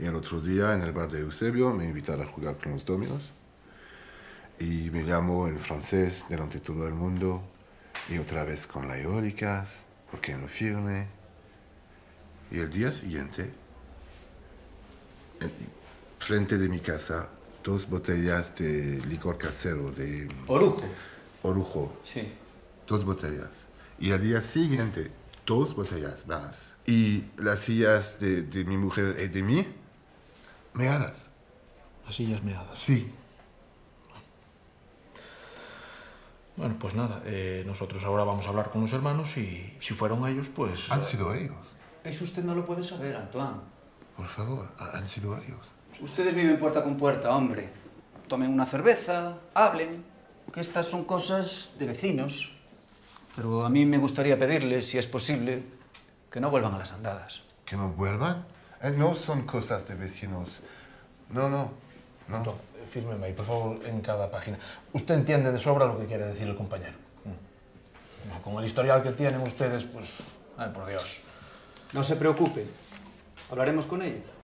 Y el otro día en el bar de Eusebio me invitaron a jugar con los dominos. Y me llamó en francés delante de todo el mundo. Y otra vez con las eólicas, porque no firme. Y el día siguiente, frente de mi casa, 2 botellas de licor casero de... Orujo. Orujo. Sí. 2 botellas. Y al día siguiente, 2 botellas más. Y las sillas de mi mujer y de mí, meadas. Las sillas meadas. Sí. Bueno, pues nada, nosotros ahora vamos a hablar con los hermanos y si fueron ellos, pues... Han sido ellos. Eso usted no lo puede saber, Antoine. Por favor, han sido ellos. Ustedes viven puerta con puerta, hombre. Tomen una cerveza, hablen, que estas son cosas de vecinos. Pero a mí me gustaría pedirles, si es posible, que no vuelvan a las andadas. ¿Que no vuelvan? No son cosas de vecinos. No. Fírmeme ahí, por favor, en cada página. Usted entiende de sobra lo que quiere decir el compañero. Con el historial que tienen ustedes, pues... Ay, por Dios. No se preocupe. Hablaremos con ella.